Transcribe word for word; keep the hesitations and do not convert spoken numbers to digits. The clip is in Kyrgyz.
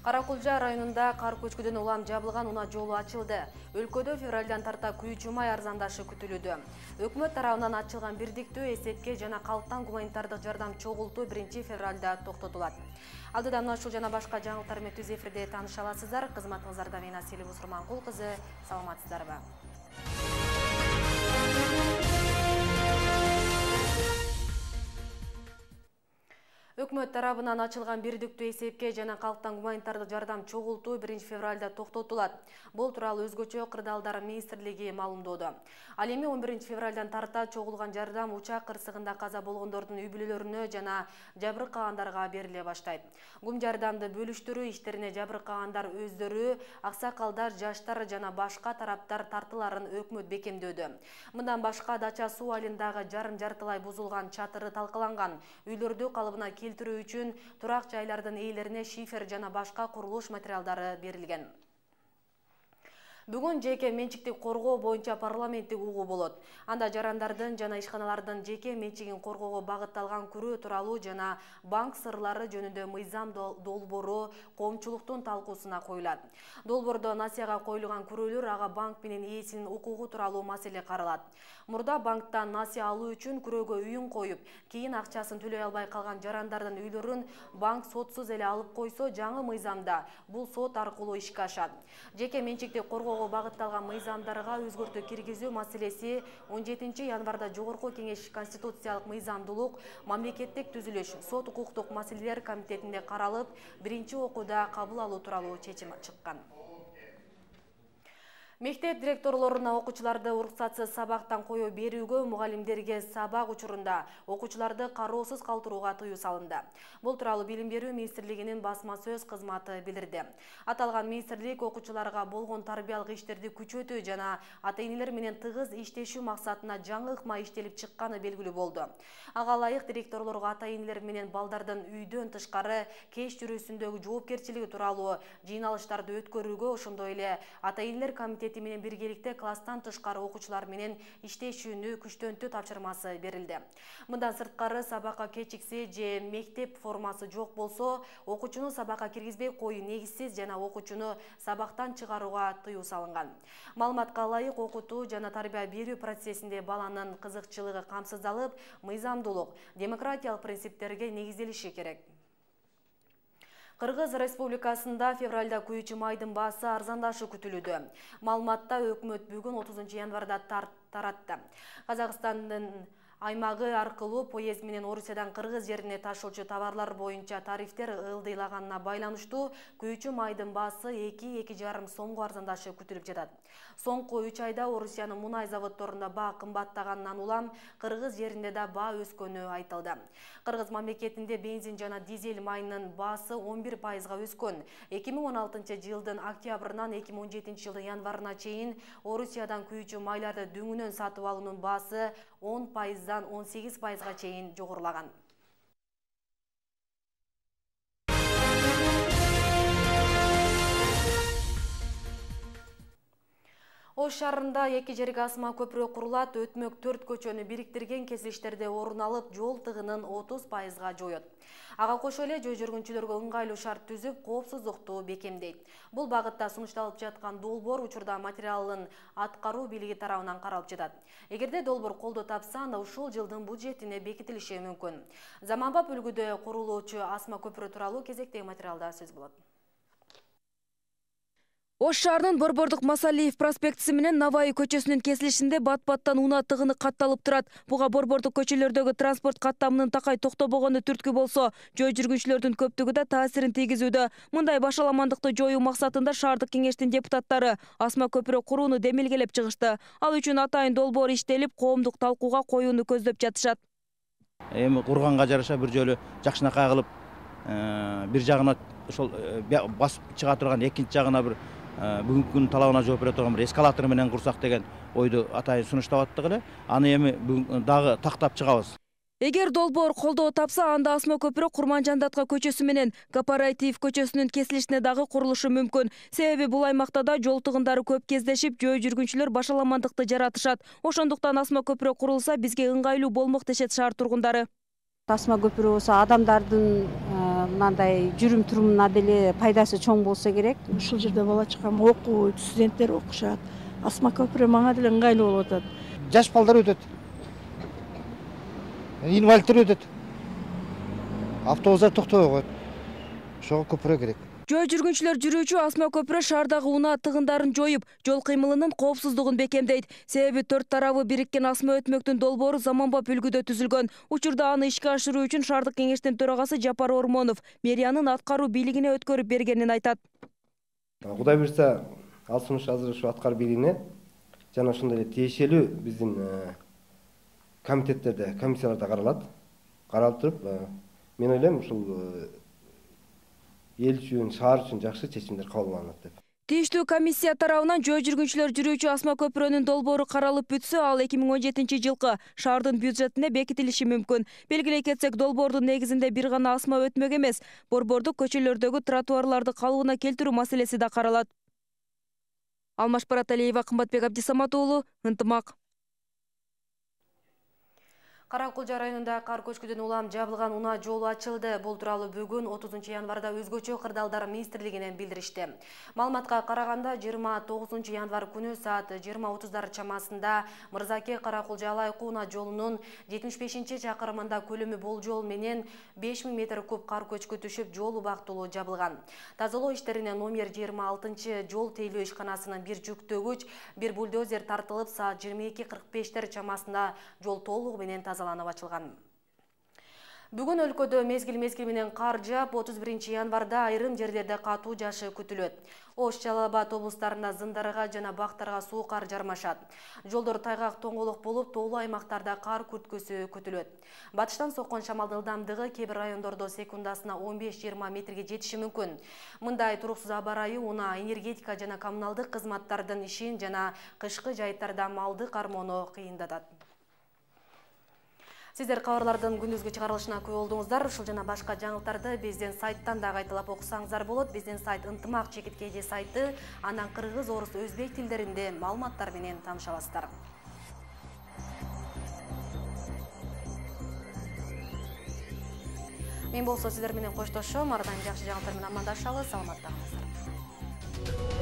Каракулжа районунда кар көчкүдөн улам жабылган унаа жолу ачылды. Өлкөдө февралдан тарта күйүүчү май арзандашы күтүлүүдө. Өкмөт тарабынан ачылган бирдиктүү эсепке жана калктан гуманитардык жардам чогултуу биринчи февралда токтотулат. Алдыдан ушул жана башка жаңылыктар менен түз эфирде тааныша аласыздар. Кызматыңыздарда мен Асель Усурманкул кызы, саламатсыздарбы? Өкмөт тарабынан ачылган бирдиктүү эсепке жана калктан гуманитардык жардам чогултуу биринчи февралда токтотулат. Бул тууралуу өзгөчө кырдаалдар министрлиги маалымдоодо. Ал эми он биринчи февралдан тарта чогулган жардам учак кырсыгында каза болгондордун үй бүлөлөрүнө жана жабыркагандарга бериле баштайт. Гум жардамды бөлүштүрүү иштерине жабыркагандар өздөрү, аксакалдар, жаштар жана башка тараптар тартыларын өкмөт бекемдөөдө. Мындан башка Дача суу айылындагы жарым жартылай бузулган чатыры талкаланган. Үйлөрдү калыбына келтирүү үчүн турак жайлардын ээлерине шифер жана башка курулуш материалдары берилген. Бүгүн жеке менчиктик коргоо боюнча парламенттик угуу болот. Анда жарандардын жана ишканалардын жеке менчигин коргоого багытталган күрөө тууралуу жана банк сырлары жөнүндө мыйзам долбоору коомчулуктун талкуусуна коюлат. Долбоордо насияга коюлган күрөөлөр ага банк менен ээсинин укугу тууралуу маселе каралат. Мурда банктан насия алуу үчүн күрөөгө үйүн коюп, кийин акчасын төлөй албай калган жарандардын үйлөрүн банк сотсуз эле алып койсо, жаңы мыйзамда бул сот аркылуу ишке ашат. Жеке менчиктик коргоого багытталган мыйзамдарга өзгөртүү киргизүү маселеси он жетинчи январда Жогорку Кеңеш Конституциялык мыйзамдуулук, мамлекеттик түзүлүш, сот укуктук маселелер комитетинде каралып, биринчи окууда кабыл алуу тууралуу чечим чыккан. Мектеп директорлоруна окуучуларды уруксатсыз сабактан коюу берүүгө, мугалимдерге сабак учурунда окуучуларды кароосуз калтырууга тыюу салынды. Бул тууралуу Билим берүү министрлигинин басма сөз кызматы билдирди. Аталган министрлик окуучуларга болгон тарбиялык иштерди күчөтүү жана ата-энелер менен тыгыз иштешүү максатына жаңы ыкма иштелип чыкканы белгилүү болду. Ага ылайык директорлорго ата-энелер менен балдардын үйдөн тышкары кеч жүрүүсүндөгү жоопкерчилиги тууралуу жыйналыштарды өткөрүүгө, ошондой эле ата-энелер комитети менен биргеликте класстан тышкары окуучулар менен иштешүүнү күчтөнтүү тапшырмасы берилди. Мындан сырткары сабакка кечиксе же мектеп формасы жок болсо, окуучуну сабакка киргизбей коюу негизсиз жана окуучуну сабактан чыгарууга тыюу салынган. Маалыматка ылайык окутуу жана тарбия берүү процессинде баланын кызыкчылыгы камсыздалып, мыйзамдуулук, демократиялык принциптерге негизделиши керек. Кыргыз Республикасында февралда күйүүчү майдын баасы арзандашы күтүлүүдө. Маалыматта өкмөт бүгүн отузунчу январда таратты. Казакстандын аймагы аркылуу поезд менен Орусиядан Кыргыз жерине ташуучу товарлар боюнча тарифтер ылдыйлаганына байланыштуу күйүүчү майдын баасы эки эки жарым сомго арзандашы күтүлүп жатат. Соңку үч айда Орусиянын мунай заводдорунда баа кымбаттаганынан улам Кыргыз жеринде да баа өскөнү айтылды. Кыргыз мамлекетинде бензин жана дизель майынын баасы он бир пайызга өскөн. эки миң он алтынчы жылдын октябрынан эки миң он жетинчи жылдын январына чейин Орусиядан күйүүчү майларды дүңүнөн сатып алуунун баасы он пайыздан он сегиз пайызга чейин жогорулаган. Ош шаарында эки жерге асма көпүрө курулат, өтмөк төрт көчөнү бириктирген кесилиштерде орун алып, жол тыгынын отуз пайызга жоет. Ага кошо эле жөө жүргүнчүлөргө ыңгайлуу шарт түзүп, коопсуздукту бекемдейт. Бул багытта сунушталып жаткан долбоор учурда материалын аткаруу бийлиги тарабынан каралып жатат. Эгерде долбоор колдоо тапса, анда ушул жылдын бюджетине бекитилиши мүмкүн. Заманбап үлгүдө курулуучу асма көпүрө тууралуу кезектеги материалда сөз болот. Ош шаарынын Борбордук Масалиев проспектиси менен Наваи көчөсүнүн кесилишинде бат-баттан унаа тыгыны катталып турат. Буга борбордук көчөлөрдөгү транспорт каттамынын такай токтобогону түрткү болсо, жөө жүргүнчүлөрдүн көптүгү да таасирин тийгизүүдө. Мындай башаламандыкты жоюу максатында шаардык кеңештин депутаттары асма көпүрө курууну демилгелеп чыгышты. Ал үчүн атайын долбоор иштелип, коомдук талкууга коюуну көздөп жатышат. Эми курганга жараша бир жолу жакшынакай кылып, бир жагына ошол басып чыга турган, экинчи жагына бир бүгүнкү күн талабына жооп бере турган бир эскалатор менен курсак деген ойду атайын сунуштап аттык эле. Аны эми бүгүн дагы тактап чыгабыз. Эгер долбоор колдоо тапса, анда асма көпүрө Курманжандатка көчөсү менен Кооператив көчөсүнүн кесилишине дагы курулушу мүмкүн. Себеби бул аймакта да жол тыгындары көп кездешип, жөө жүргүнчүлөр башаламандыкты жаратышат. Ошондуктан асма көпүрө курулса, бизге ыңгайлуу болмок дешет шаар тургундары. Асма көпүрө болсо адамдардын мындай жүрүм турумуна деле пайдасы чоң болсо керек. Ушул жерде бала чакам окуйт, студенттер окушат. Асма көпүрө мага деле ыңгайлуу болуп атат. Жаш балдар өтөт. Инвалидтер өтөт. Автобустар токтобой коет. Ошого көпүрө керек. Жөө жүргүнчүлөр жүрүүчү Асма көпүрө шаардагы унаа тыгындарын жоюп, жол кыймылынын коопсуздугун бекемдейт. Себеби төрт тарабы бириккен Асма өтмөктүн долбоору заманбап үлгүдө түзүлгөн. Учурда аны ишке ашыруу үчүн шаардык кеңештин төрагасы Жапар Ормонов мэриянын аткаруу бийлигине өткөрүп бергенин айтат. Кудай буйрса, алсымыш азыр ушу аткаруу бийлигине жана ошондой эле тиешелүү биздин комитеттерде, комиссияларда каралат. Каралып туруп, мен ойлойм, ушул эл үчүн, шаар үчүн жакшы чечимдер кабыл алынат деп. Тийиштүү комиссия тарабынан жөө жүргүнчүлөр жүрүүчү Асма көпүрөнүн долбоору каралып бүтсө, ал эки миң он жетинчи жылкы шаардын бюджетине бекитилиши мүмкүн. Белгилей кетсек, долбоордун негизинде бир гана Асма өтмөк эмес, борбордук көчөлөрдөгү тротуарларды калыбына келтирүү маселеси да каралат. Алмаш Бараталиева, Кымбатбек Абдисамат уулу, Ынтымак. Каракулжа районунда кар көчкүдөн улам жабылган унаа жолу ачылды. Бул тууралуу бүгүн отузунчу январда өзгөчө кырдаалдар министрлигинен билдиришти. Маалыматка караганда жыйырма тогузунчу январ күнү саат жыйырма отуздар чамасында Мырзаке Каракулжа Алайкы унаа жолунун жетимиш бешинчи чакырымында көлөмү болжол менен беш миң метр куб кар көчкү түшүп, жол убактылуу жабылган. Тазалоо иштерине номер жыйырма алтынчы жол тейлөө ишканасынын бир жүктөгүч, бир бульдозер тартылып, саат жыйырма эки кырк бештер чамасында жол толугу менен тазаланып ачылган. Бүгүн өлкөдө мезгил-мезгил менен кар жаап, отуз биринчи январда айрым жерлерде катуу жашы күтүлөт. Ош, Жалал Абад облустарында зындарга жана бактарга суу кар жармашат. Жолдор тайгак тоңголок болуп, тоолуу аймактарда кар күрткөсү күтүлөт. Батыштан соккон шамалдын ылдамдыгы кээ бир райондордо секундасына он беш жыйырма метрге жетиши мүмкүн. Мындай туруксуз аба ырайы унаа, энергетика жана коммуналдык кызматтардын ишин жана кышкы жайыттарда малды кармоону кыйындатат. Сиздер кабарлардын күндүзгү чыгарылышына күбө болдуңуздар. Ушул жана башка жаңылыктарды биздин сайттан да кайталап окусаңыздар болот. Биздин сайт Ынтымак чекиткеже сайты, андан кыргыз, орус, өзбек тилдеринде маалыматтар менен тааныша аласыздар. Мен болсо сиздер менен коштошом. Ардан жакшы жаңылыктар менен амандашалы. Саламатта калыңыздар.